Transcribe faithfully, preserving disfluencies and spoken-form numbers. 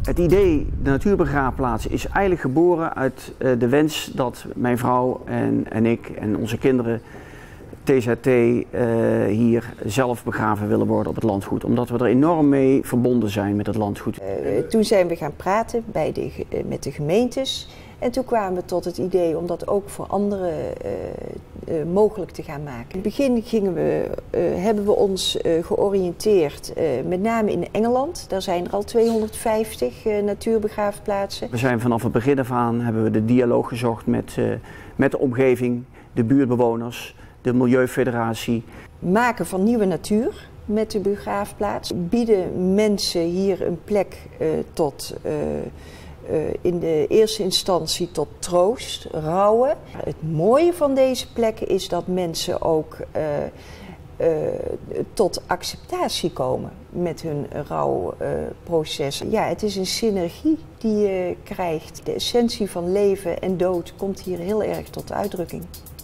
Het idee, de natuurbegraafplaats, is eigenlijk geboren uit uh, de wens dat mijn vrouw en, en ik en onze kinderen T Z T uh, hier zelf begraven willen worden op het landgoed. Omdat we er enorm mee verbonden zijn met het landgoed. Uh, toen zijn we gaan praten bij de, uh, met de gemeentes. En toen kwamen we tot het idee om dat ook voor anderen uh, uh, mogelijk te gaan maken. In het begin gingen we, uh, hebben we ons uh, georiënteerd, uh, met name in Engeland. Daar zijn er al tweehonderdvijftig uh, natuurbegraafplaatsen. We zijn vanaf het begin af aan hebben we de dialoog gezocht met, uh, met de omgeving, de buurtbewoners, de Milieufederatie. Maken van nieuwe natuur met de begraafplaats. Bieden mensen hier een plek uh, tot... Uh, Uh, in de eerste instantie tot troost, rouwen. Het mooie van deze plekken is dat mensen ook uh, uh, tot acceptatie komen met hun rouwproces. Uh, ja, het is een synergie die je krijgt. De essentie van leven en dood komt hier heel erg tot uitdrukking.